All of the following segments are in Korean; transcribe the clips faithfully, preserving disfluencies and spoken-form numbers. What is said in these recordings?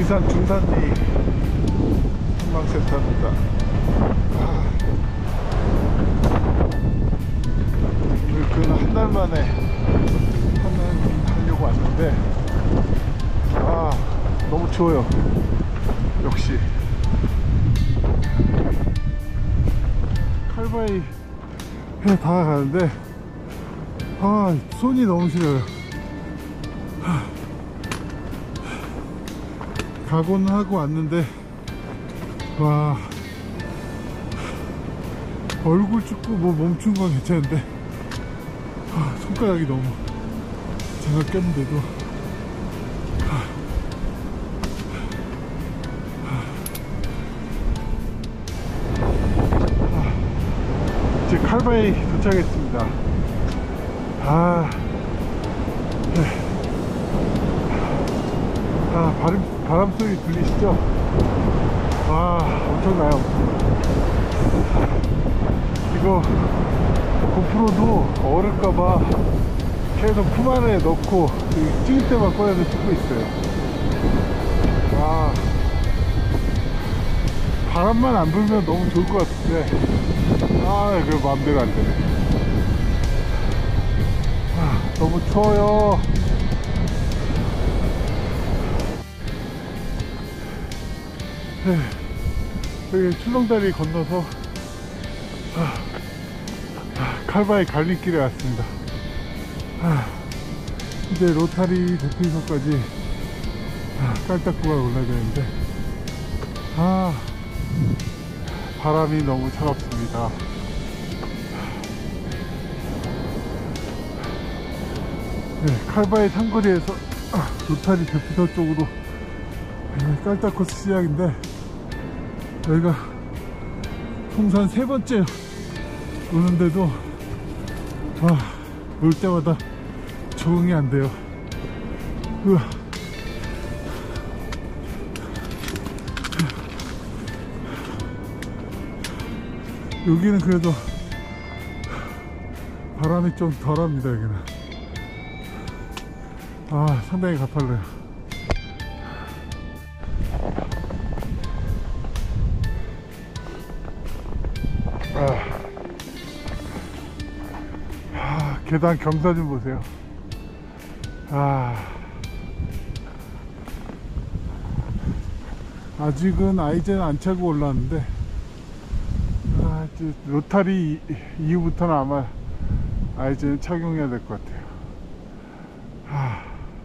지리산 중산리 탐방센터입니다. 아, 이렇게 한 달 만에 하려고 왔는데 아 너무 추워요. 역시 칼바위에 다가가는데 아 손이 너무 시려요. 각오는 하고 왔는데 와 얼굴 춥고 뭐 멈춘 건 괜찮은데 아, 손가락이 너무 제가 꼈는데도 아, 아, 이제 칼바위 도착했습니다. 아, 네. 아 바람, 바람 소리 들리시죠? 와 엄청나요. 이거 고프로도 얼을까봐 계속 품 안에 넣고 찍을 때만 꺼내서 찍고 있어요. 아 바람만 안 불면 너무 좋을 것 같은데 아 그거 마음대로 안 되네. 아 너무 추워요. 네, 여기 출렁다리 건너서 아, 아, 칼바위 갈림길에 왔습니다. 아, 이제 로타리 대피소까지 아, 깔딱구가 올라야 되는데 아 바람이 너무 차갑습니다. 네, 칼바위 상거리에서 아, 로타리 대피소 쪽으로 깔딱코스 시작인데 여기가 통산 세 번째 오는데도 와, 올 때마다 적응이 안 돼요. 우와. 여기는 그래도 바람이 좀 덜합니다. 여기는 아 상당히 가팔려요. 아, 아, 계단 경사 좀 보세요. 아, 아직은 아이젠 안 차고 올라왔는데 아, 이제 로타리 이후부터는 아마 아이젠 착용해야 될 것 같아요. 아.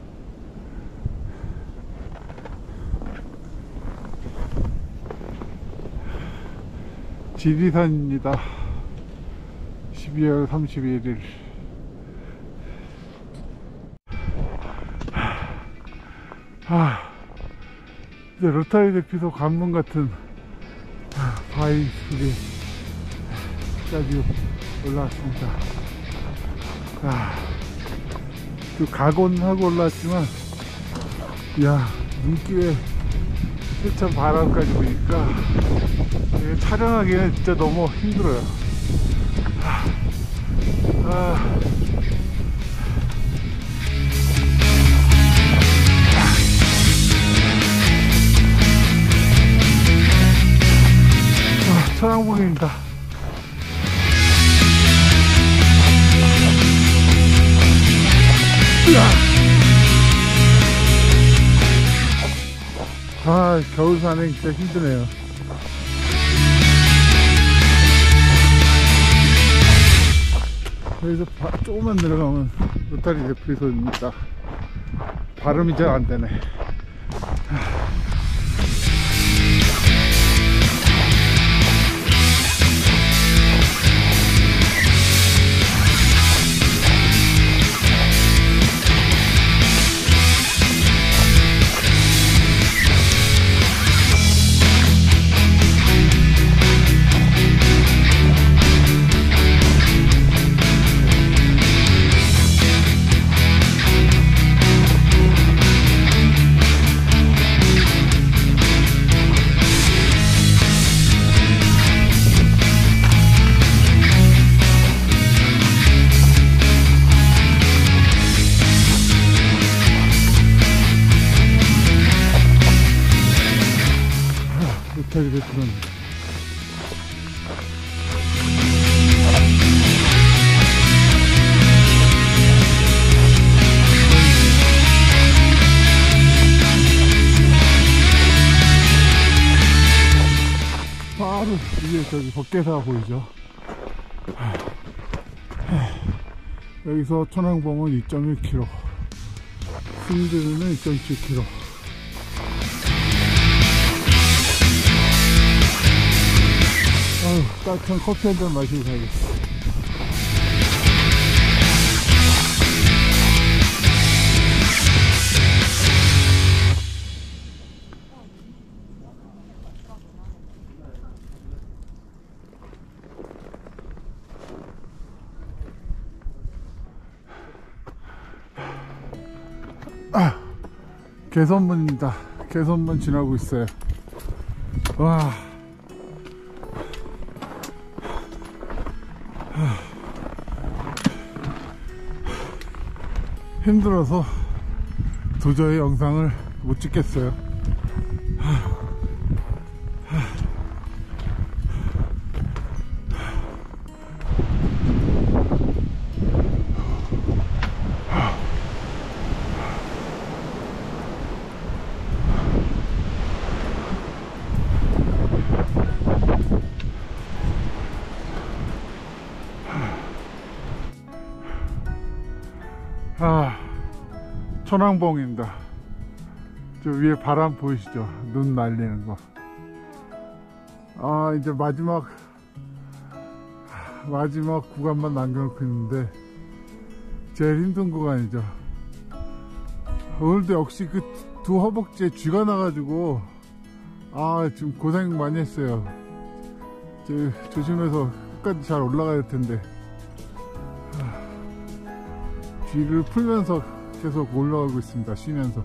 지리산입니다. 십이월 삼십일일 아, 이제 로타리 대피소 관문 같은 아, 바위 속에까지 올라왔습니다. 아, 또 각오는 하고 올라왔지만 야 눈길에 세찬 바람까지 보니까 촬영하기는 진짜 너무 힘들어요. 아, 아. 아, 천왕봉입니다. 아, 겨울 산행 진짜 힘드네요. 여기서 바, 조금만 내려가면 로타리 대피소입니다. 발음이 잘 안되네. 법계사 보이죠. 여기서 천왕봉은 이 점 일 킬로미터, 승들은 이 점 칠 킬로미터. 아유, 따뜻한 커피 한 잔 마시고 가야겠어. 아, 개선문입니다. 개선문 지나고 있어요. 와. 힘들어서 도저히 영상을 못 찍겠어요. 아, 천왕봉입니다. 저 위에 바람 보이시죠? 눈 날리는 거. 아, 이제 마지막 마지막 구간만 남겨놓고 있는데 제일 힘든 구간이죠. 오늘도 역시 그 두 허벅지에 쥐가 나가지고 아, 지금 고생 많이 했어요. 저 조심해서 끝까지 잘 올라가야 될 텐데 쥐를 풀면서 계속 올라가고 있습니다. 쉬면서.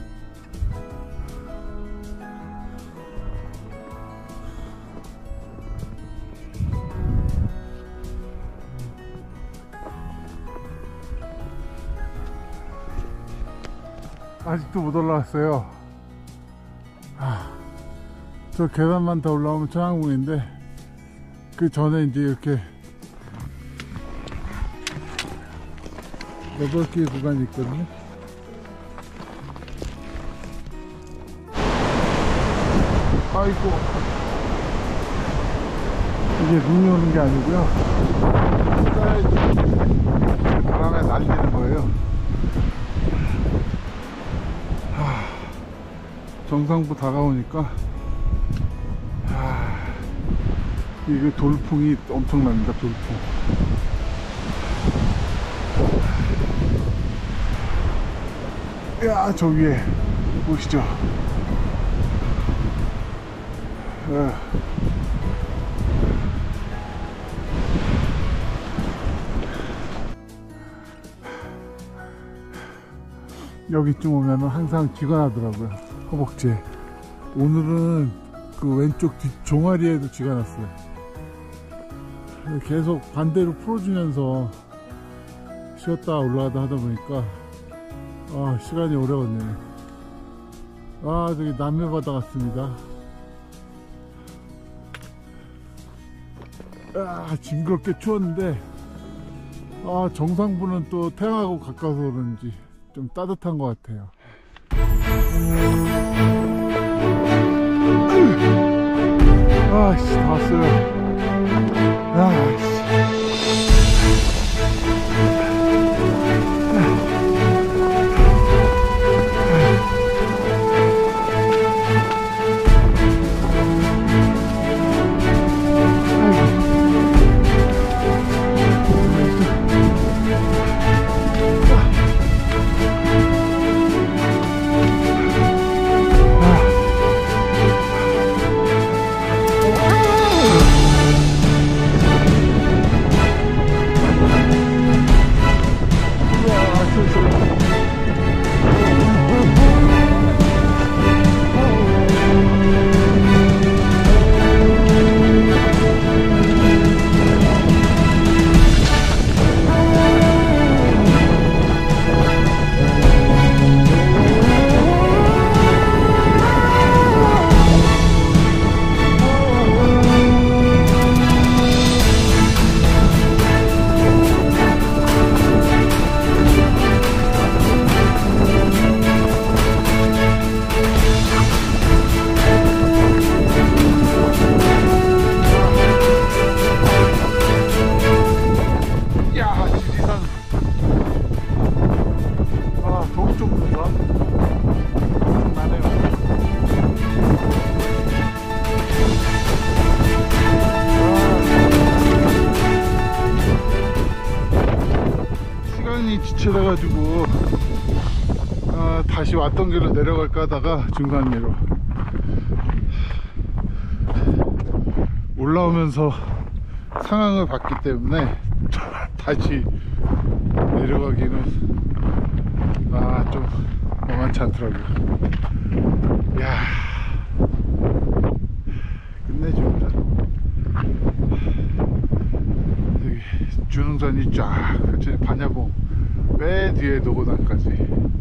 아직도 못 올라왔어요. 아, 저 계단만 더 올라오면 천왕봉인데 그 전에 이제 이렇게 여덟 개의 구간이 있거든요. 아이고, 이게 눈이 오는 게 아니고요, 바람에 날리는 거예요. 하, 정상부 다가오니까 하, 이게 돌풍이 엄청납니다. 돌풍. 야, 저 위에 보시죠. 아. 여기쯤 오면은 항상 쥐가 나더라고요, 허벅지에. 오늘은 그 왼쪽 뒷 종아리에도 쥐가 났어요. 계속 반대로 풀어주면서 쉬었다 올라가다 하다 보니까 아, 시간이 오래 걸리네. 아, 저기 남해바다 같습니다. 아, 징그럽게 추웠는데 아, 정상부는 또 태양하고 가까워서 그런지 좀 따뜻한 것 같아요. 아씨, 다 왔어요. 아씨. 많이 지쳐가지고 아, 다시 왔던 길로 내려갈까 하다가 중산리로 올라오면서 상황을 봤기 때문에 다시 내려가기는 아, 좀 만만치 않더라고요. 이야, 끝내줍니다. 여기 준흥선이 쫙 그치, 반야봉 맨 뒤에 노고단까지.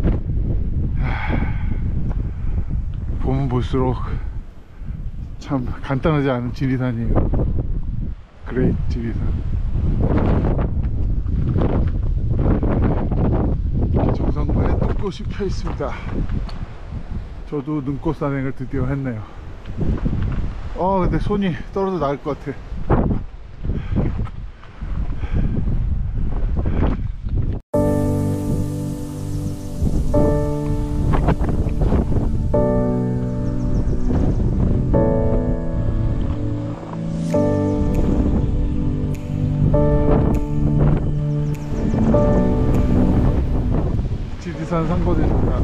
보면 볼수록 참 간단하지 않은 지리산이에요. 그레이트 지리산. 정상부에 눈꽃이 펴 있습니다. 저도 눈꽃 산행을 드디어 했네요. 어 근데 손이 떨어져 나갈 것 같아. 지리산 상거리입니다.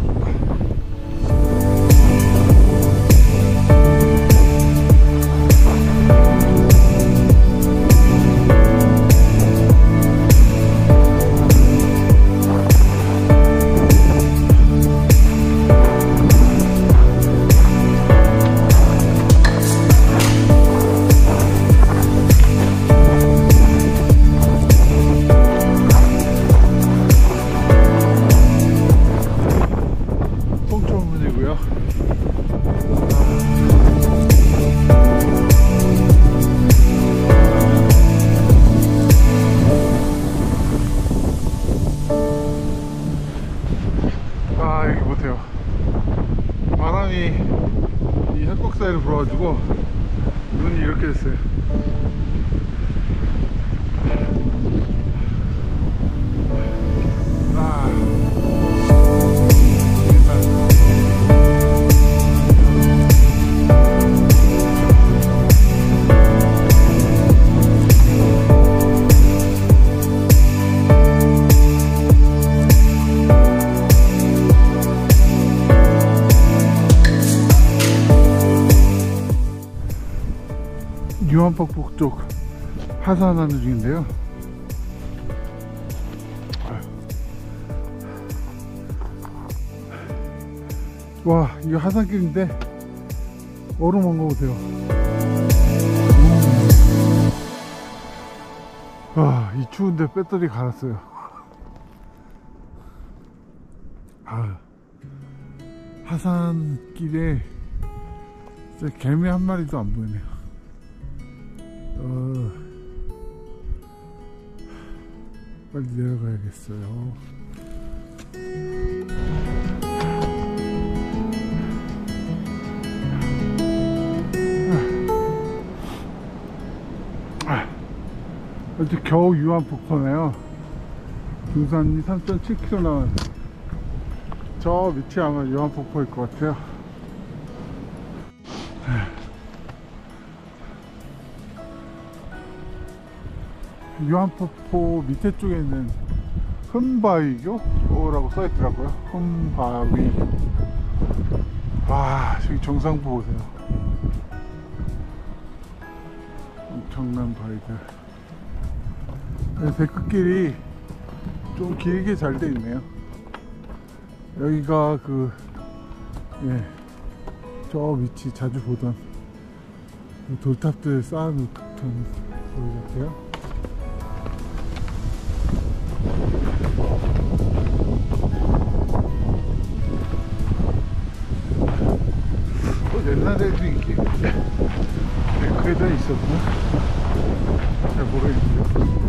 아 여기 보세요. 바람이 이 협곡 사이로 불어가지고 눈이 이렇게 됐어요. 아 유한폭포 쪽 하산하는 중인데요. 와 이거 하산길인데 얼음 온 거 보세요. 와 이 추운데 배터리 갈았어요. 아, 하산길에 진짜 개미 한 마리도 안 보이네요. 어, 빨리 내려가야겠어요. 아, 이제 겨우 유한폭포네요. 등산이 삼 점 칠 킬로미터 남았는데 저 밑이 아마 유한폭포일 것 같아요. 유한폭포 밑에 쪽에 있는 흠바위교라고 써있더라고요. 흠바위. 와 저기 정상부 보세요. 엄청난 바위들. 네, 데크길이 좀 길게 잘 돼 있네요. 여기가 그 예, 저 밑이 자주 보던 그 돌탑들 쌓아놓던 거기 같아요. 옛날에도 이게 데크에다 있었나? 잘 모르겠는데요.